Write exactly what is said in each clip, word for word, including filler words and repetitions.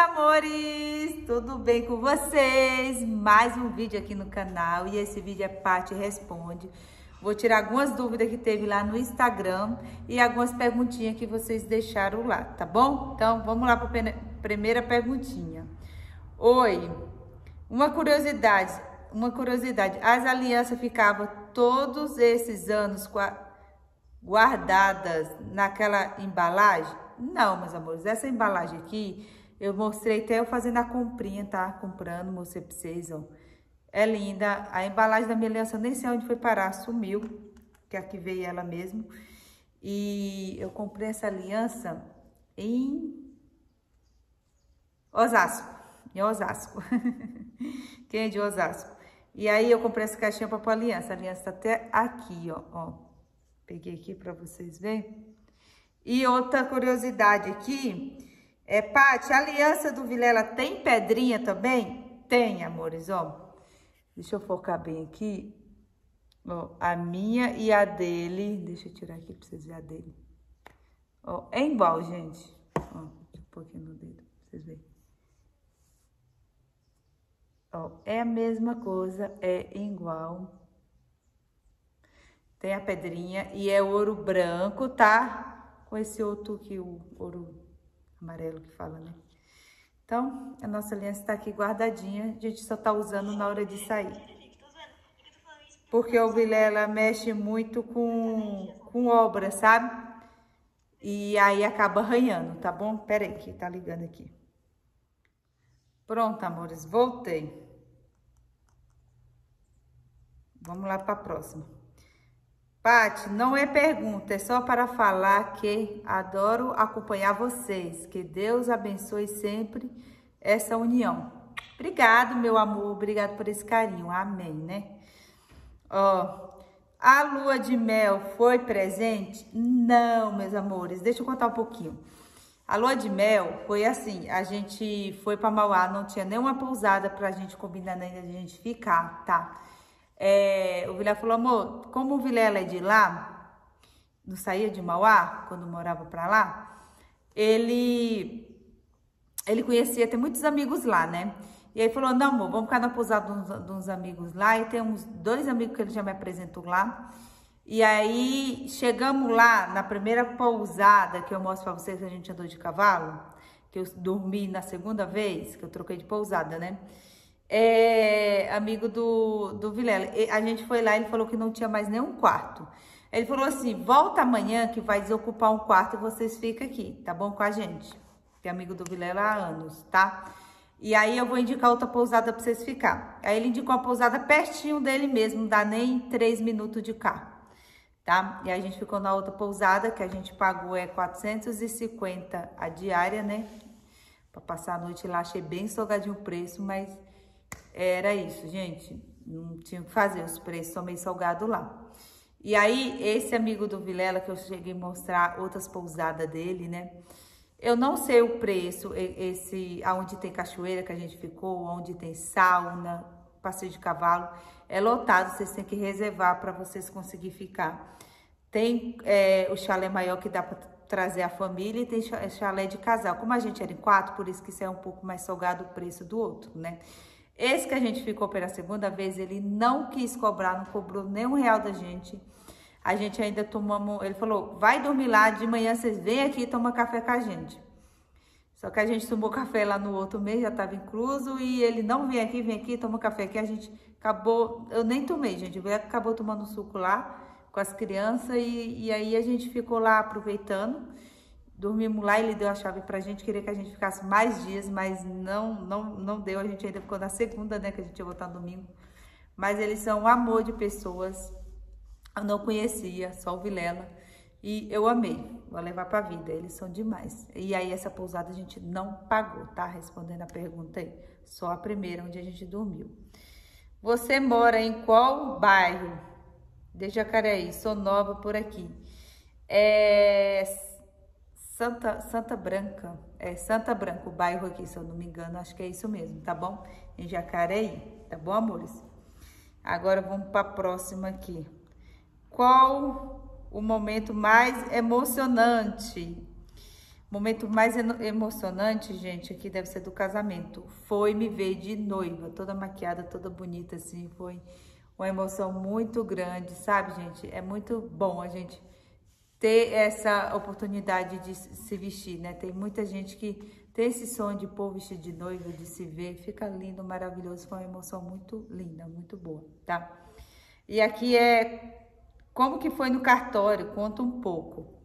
amores! Tudo bem com vocês? Mais um vídeo aqui no canal e esse vídeo é Paty Responde. Vou tirar algumas dúvidas que teve lá no Instagram e algumas perguntinhas que vocês deixaram lá, tá bom? Então, vamos lá para a primeira perguntinha. Oi, uma curiosidade, uma curiosidade. As alianças ficavam todos esses anos guardadas naquela embalagem? Não, meus amores, essa embalagem aqui, eu mostrei até eu fazendo a comprinha, tá? Comprando, mostrei pra vocês, ó. É linda. A embalagem da minha aliança, nem sei onde foi parar, sumiu. Que aqui veio ela mesmo. E eu comprei essa aliança em Osasco. Em Osasco. Quem é de Osasco? E aí eu comprei essa caixinha pra pôr a aliança. A aliança tá até aqui, ó. ó. Peguei aqui pra vocês verem. E outra curiosidade aqui, é, Paty, a aliança do Vilela tem pedrinha também? Tem, amores, ó. Deixa eu focar bem aqui. Ó, a minha e a dele. Deixa eu tirar aqui pra vocês verem a dele. Ó, é igual, gente. Ó, deixa eu pôr aqui no dedo pra vocês verem. Ó, é a mesma coisa, é igual. Tem a pedrinha e é ouro branco, tá? Com esse outro aqui, o ouro amarelo que fala, né? Então, a nossa aliança tá aqui guardadinha. A gente só tá usando na hora de sair. Porque o Vilela mexe muito com, com obra, sabe? E aí acaba arranhando, tá bom? Pera aí, que tá ligando aqui. Pronto, amores, voltei. Vamos lá pra próxima. Paty, não é pergunta, é só para falar que adoro acompanhar vocês. Que Deus abençoe sempre essa união. Obrigado, meu amor, obrigado por esse carinho, amém, né? Ó, a lua de mel foi presente? Não, meus amores, deixa eu contar um pouquinho. A lua de mel foi assim, a gente foi para Mauá, não tinha nenhuma pousada pra gente combinar ainda de a gente ficar, tá? É, o Vilela falou, amor, como o Vilela é de lá, não saía de Mauá, quando morava pra lá, ele, ele conhecia, tem muitos amigos lá, né? E aí falou, não, amor, vamos ficar na pousada de uns, de uns amigos lá, e tem uns dois amigos que ele já me apresentou lá. E aí, chegamos lá, na primeira pousada, que eu mostro pra vocês que a gente andou de cavalo, que eu dormi na segunda vez, que eu troquei de pousada, né? É amigo do, do Vilela. A gente foi lá, ele falou que não tinha mais nenhum quarto. Ele falou assim, volta amanhã que vai desocupar um quarto e vocês ficam aqui, tá bom? Com a gente. Que é amigo do Vilela há anos, tá? E aí eu vou indicar outra pousada pra vocês ficar. Aí ele indicou uma pousada pertinho dele mesmo, não dá nem três minutos de carro, tá? E aí a gente ficou na outra pousada, que a gente pagou é quatrocentos e cinquenta a diária, né? Pra passar a noite lá, achei bem salgadinho o preço, mas... Era isso, gente. Não tinha o que fazer, os preços são meio salgados lá. E aí, esse amigo do Vilela, que eu cheguei a mostrar outras pousadas dele, né? Eu não sei o preço, esse, aonde tem cachoeira que a gente ficou, onde tem sauna, passeio de cavalo. É lotado, vocês têm que reservar para vocês conseguirem ficar. Tem é, o chalé maior que dá para trazer a família e tem chalé de casal. Como a gente era em quatro, por isso que isso é um pouco mais salgado o preço do outro, né? Esse que a gente ficou pela segunda vez, ele não quis cobrar, não cobrou nem um real da gente. A gente ainda tomamos, ele falou, vai dormir lá, de manhã vocês vêm aqui e tomam café com a gente. Só que a gente tomou café lá no outro mês, já estava incluso, e ele não vem aqui, vem aqui, toma café aqui. A gente acabou, eu nem tomei, gente, ele acabou tomando suco lá com as crianças, e, e aí a gente ficou lá aproveitando. Dormimos lá, ele deu a chave pra gente, queria que a gente ficasse mais dias, mas não, não, não deu, a gente ainda ficou na segunda, né, que a gente ia voltar no domingo. Mas eles são um amor de pessoas, eu não conhecia, só o Vilela, e eu amei, vou levar pra vida, eles são demais. E aí essa pousada a gente não pagou, tá? Respondendo a pergunta aí, só a primeira onde a gente dormiu. Você mora em qual bairro? De Jacareí, sou nova por aqui. É... Santa, Santa Branca, é Santa Branca, o bairro aqui, se eu não me engano, acho que é isso mesmo, tá bom? Em Jacareí, tá bom, amores? Agora vamos para a próxima aqui. Qual o momento mais emocionante? momento mais emocionante, gente, aqui deve ser do casamento. Foi me ver de noiva, toda maquiada, toda bonita, assim. Foi uma emoção muito grande, sabe, gente? É muito bom a gente ter essa oportunidade de se vestir, né? Tem muita gente que tem esse sonho de pôr vestido de noiva, de se ver. Fica lindo, maravilhoso. Foi uma emoção muito linda, muito boa, tá? E aqui é como que foi no cartório, conta um pouco.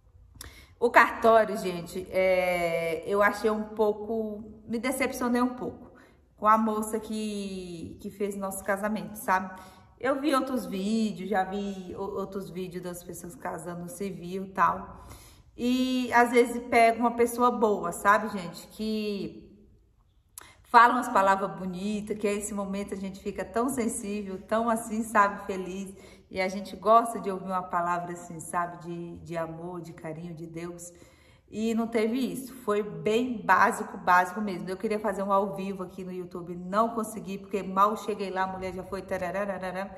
O cartório, gente, é, eu achei um pouco, me decepcionei um pouco com a moça que, que fez nosso casamento, sabe? Eu vi outros vídeos, já vi outros vídeos das pessoas casando no civil e tal. E às vezes pega uma pessoa boa, sabe, gente? Que fala umas palavras bonitas, que esse momento a gente fica tão sensível, tão assim, sabe, feliz. E a gente gosta de ouvir uma palavra assim, sabe, de, de amor, de carinho de Deus. E não teve isso, foi bem básico, básico mesmo. Eu queria fazer um ao vivo aqui no YouTube, não consegui, porque mal cheguei lá, a mulher já foi tararararara,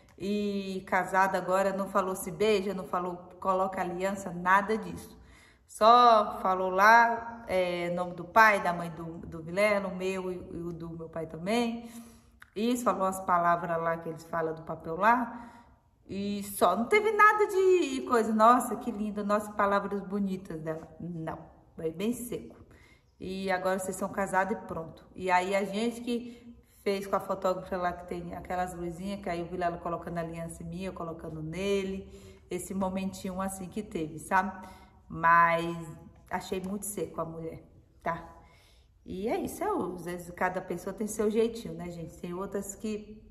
e casada agora, não falou se beija, não falou coloca aliança, nada disso. Só falou lá, é, nome do pai, da mãe do, do Vilela, o meu e o do meu pai também. Isso, falou as palavras lá que eles falam do papel lá. E só, não teve nada de coisa, nossa, que linda, nossas palavras bonitas dela. Não, foi bem seco. E agora vocês são casados e pronto. E aí a gente que fez com a fotógrafa lá, que tem aquelas luzinhas, que aí o Vilela colocando a aliança em mim, eu colocando nele. Esse momentinho assim que teve, sabe? Mas achei muito seco a mulher, tá? E é isso, é, às vezes cada pessoa tem seu jeitinho, né, gente? Tem outras que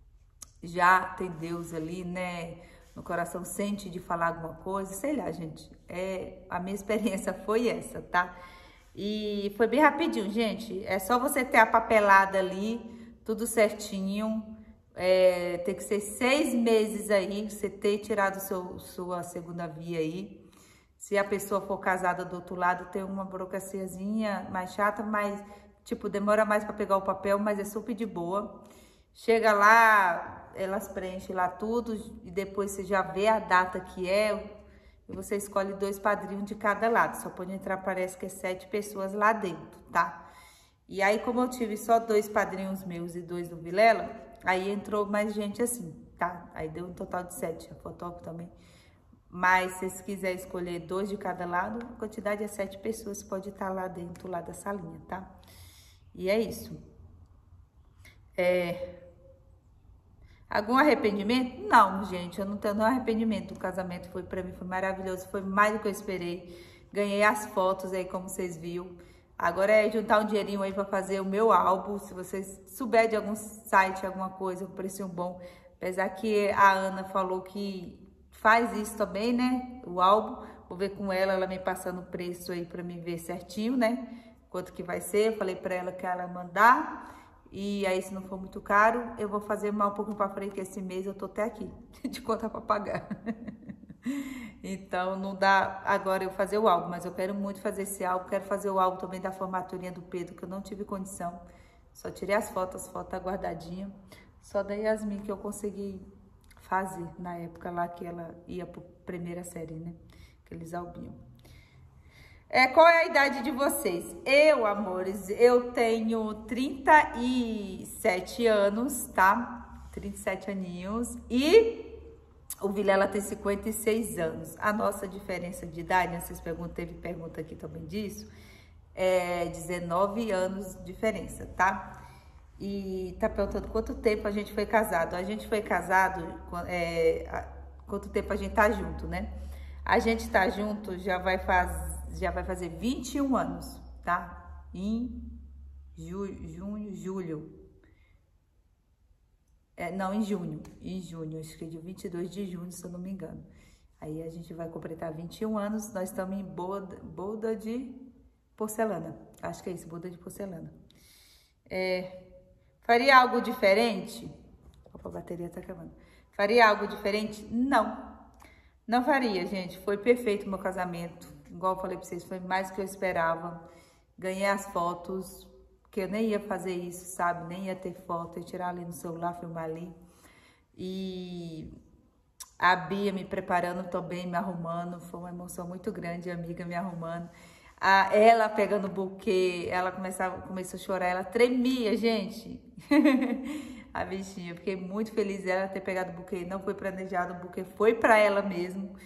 já tem Deus ali, né, no coração, sente de falar alguma coisa, sei lá, gente, é, a minha experiência foi essa, tá? E foi bem rapidinho, gente, é só você ter a papelada ali, tudo certinho, é, tem que ser seis meses aí, você ter tirado seu, sua segunda via aí. Se a pessoa for casada do outro lado, tem uma burocraciazinha mais chata, mas, tipo, demora mais para pegar o papel, mas é super de boa. Chega lá, elas preenchem lá tudo e depois você já vê a data que é e você escolhe dois padrinhos de cada lado. Só pode entrar, parece que é sete pessoas lá dentro, tá? E aí, como eu tive só dois padrinhos meus e dois do Vilela, aí entrou mais gente assim, tá? Aí deu um total de sete, a fotógrafa também. Mas se vocês quiserem escolher dois de cada lado, a quantidade é sete pessoas, pode estar lá dentro, lá da salinha, tá? E é isso. É... Algum arrependimento? Não, gente, eu não tenho nenhum arrependimento. O casamento foi, pra mim, foi maravilhoso, foi mais do que eu esperei. Ganhei as fotos aí, como vocês viram. Agora é juntar um dinheirinho aí pra fazer o meu álbum. Se vocês souberem de algum site, alguma coisa, um precinho bom. Apesar que a Ana falou que faz isso também, né? O álbum. Vou ver com ela, ela me passando o preço aí pra mim ver certinho, né? Quanto que vai ser. Eu falei pra ela que ela mandar. E aí, se não for muito caro, eu vou fazer mais um pouquinho pra frente, que esse mês eu tô até aqui, de conta pra pagar. Então, não dá agora eu fazer o álbum, mas eu quero muito fazer esse álbum. Quero fazer o álbum também da formaturinha do Pedro, que eu não tive condição. Só tirei as fotos, as fotos guardadinhas. Só da Yasmin que eu consegui fazer na época lá que ela ia pra primeira série, né? Aqueles albinhos. É, qual é a idade de vocês? Eu, amores, eu tenho trinta e sete anos, tá? trinta e sete aninhos. E o Vilela tem cinquenta e seis anos. A nossa diferença de idade, né? Vocês perguntam, teve pergunta aqui também disso, é dezenove anos de diferença, tá? E tá perguntando quanto tempo a gente foi casado. A gente foi casado, é, quanto tempo a gente tá junto, né? A gente tá junto, já vai fazer... Já vai fazer vinte e um anos, tá? Em ju, junho, julho. É, não, em junho. Em junho, acho que é de vinte e dois de junho, se eu não me engano. Aí a gente vai completar vinte e um anos. Nós estamos em boda, boda de porcelana. Acho que é isso, boda de porcelana. É, faria algo diferente? Opa, a bateria tá acabando. Faria algo diferente? Não. Não faria, gente. Foi perfeito o meu casamento. Igual eu falei pra vocês, foi mais do que eu esperava. Ganhei as fotos, que eu nem ia fazer isso, sabe? Nem ia ter foto, ia tirar ali no celular, filmar ali. E a Bia me preparando também, me arrumando. Foi uma emoção muito grande, a amiga me arrumando. A, ela pegando o buquê, ela começava, começou a chorar, ela tremia, gente. A bichinha, eu fiquei muito feliz dela ter pegado o buquê, não foi planejado, o buquê foi pra ela mesmo.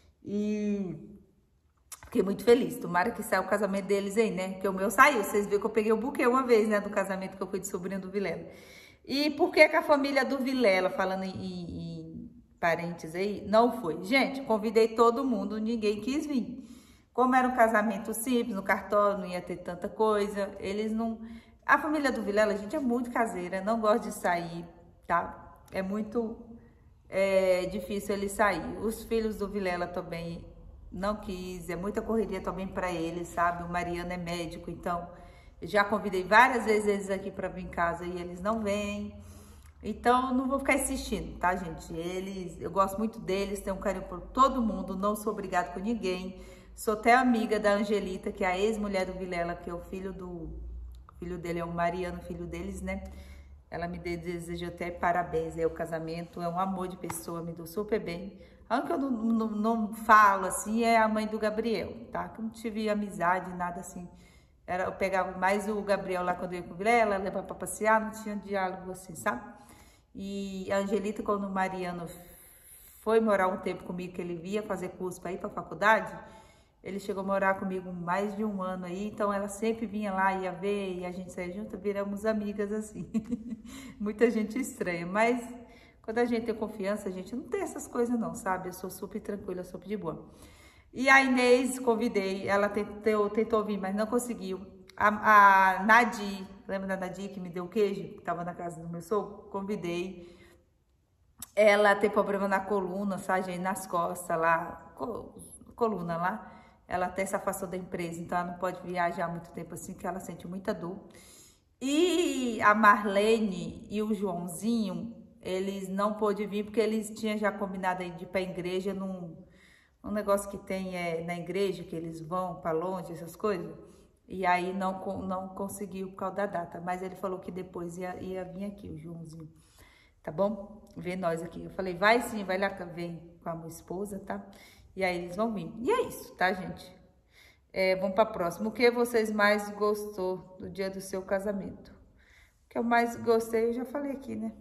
E fiquei muito feliz, tomara que saia o casamento deles aí, né? Porque o meu saiu, vocês viram que eu peguei o buquê uma vez, né, do casamento que eu fui de sobrinho do Vilela. E por que que a família do Vilela, falando em, em parentes aí, não foi? Gente, convidei todo mundo, ninguém quis vir. Como era um casamento simples, no cartório não ia ter tanta coisa, eles não... A família do Vilela, gente, é muito caseira, não gosta de sair, tá? É muito é, difícil eles sair. Os filhos do Vilela também não quis, é muita correria também para eles, sabe? O Mariano é médico, então já convidei várias vezes eles aqui para vir em casa e eles não vêm. Então, não vou ficar insistindo, tá, gente? Eles, eu gosto muito deles, tenho um carinho por todo mundo, não sou obrigada por ninguém. Sou até amiga da Angelita, que é a ex-mulher do Vilela, que é o filho do... O filho dele é o Mariano, filho deles, né? Ela me desejou até parabéns, é o casamento, é um amor de pessoa, me deu super bem. A única que eu não, não, não falo, assim, é a mãe do Gabriel, tá? Que eu não tive amizade, nada assim. Era, eu pegava mais o Gabriel lá quando eu ia com o Vilela, levava pra passear, não tinha diálogo assim, sabe? E a Angelita, quando o Mariano foi morar um tempo comigo, que ele via fazer curso para ir pra faculdade, ele chegou a morar comigo mais de um ano aí, então ela sempre vinha lá, ia ver, e a gente saía junto, viramos amigas assim. Muita gente estranha, mas quando a gente tem confiança, a gente não tem essas coisas não, sabe? Eu sou super tranquila, super de boa. E a Inês, convidei, ela tentou, tentou vir, mas não conseguiu. A, a Nadi, lembra da Nadi que me deu queijo, que tava na casa do meu sogro? Convidei. Ela tem problema na coluna, sabe, nas costas lá, coluna lá. Ela até se afastou da empresa, então ela não pode viajar muito tempo assim, porque ela sente muita dor. E a Marlene e o Joãozinho, eles não pôde vir, porque eles tinham já combinado aí de ir pra igreja, num, num negócio que tem é, na igreja, que eles vão para longe, essas coisas. E aí não, não conseguiu por causa da data, mas ele falou que depois ia, ia vir aqui, o Joãozinho. Tá bom? Ver nós aqui. Eu falei, vai sim, vai lá, vem com a minha esposa, tá? E aí eles vão vir. E é isso, tá, gente? É, vamos pra próxima. O que vocês mais gostou do dia do seu casamento? O que eu mais gostei, eu já falei aqui, né?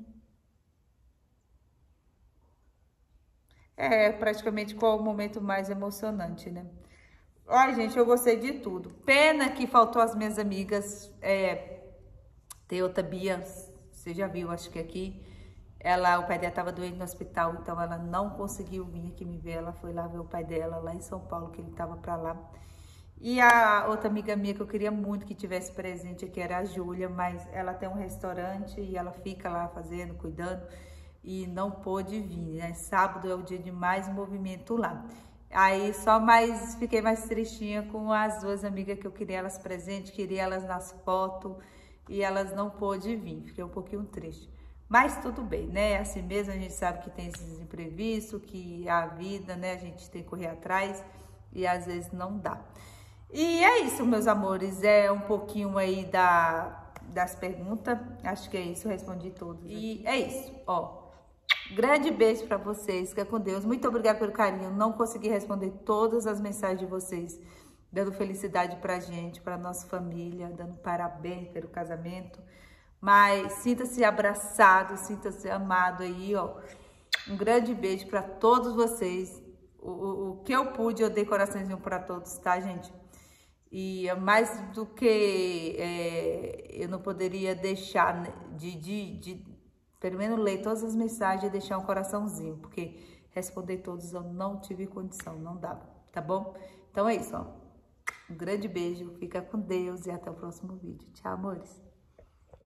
É, praticamente qual o momento mais emocionante, né? Olha, gente, eu gostei de tudo. Pena que faltou as minhas amigas. É, tem outra Bia, você já viu, acho que aqui. Ela, o pai dela estava doente no hospital, então ela não conseguiu vir aqui me ver. Ela foi lá ver o pai dela, lá em São Paulo, que ele estava para lá. E a outra amiga minha que eu queria muito que tivesse presente aqui era a Júlia, mas ela tem um restaurante e ela fica lá fazendo, cuidando, e não pôde vir, né? Sábado é o dia de mais movimento lá. Aí só mais, fiquei mais tristinha com as duas amigas que eu queria elas presentes, queria elas nas fotos, e elas não pôde vir, fiquei um pouquinho triste. Mas tudo bem, né? Assim mesmo a gente sabe que tem esses imprevistos, que a vida, né? A gente tem que correr atrás e às vezes não dá. E é isso, meus amores. É um pouquinho aí da, das perguntas. Acho que é isso, eu respondi todas. E é isso, ó. Grande beijo pra vocês, fica com Deus. Muito obrigada pelo carinho. Não consegui responder todas as mensagens de vocês, dando felicidade pra gente, pra nossa família, dando parabéns pelo casamento. Mas sinta-se abraçado, sinta-se amado aí, ó. Um grande beijo para todos vocês. O, o, o que eu pude, eu dei coraçãozinho para todos, tá, gente? E mais do que é, eu não poderia deixar de, de, de, pelo menos ler todas as mensagens e deixar um coraçãozinho, porque responder todos eu não tive condição, não dava, tá bom? Então é isso, ó. Um grande beijo, fica com Deus e até o próximo vídeo. Tchau, amores.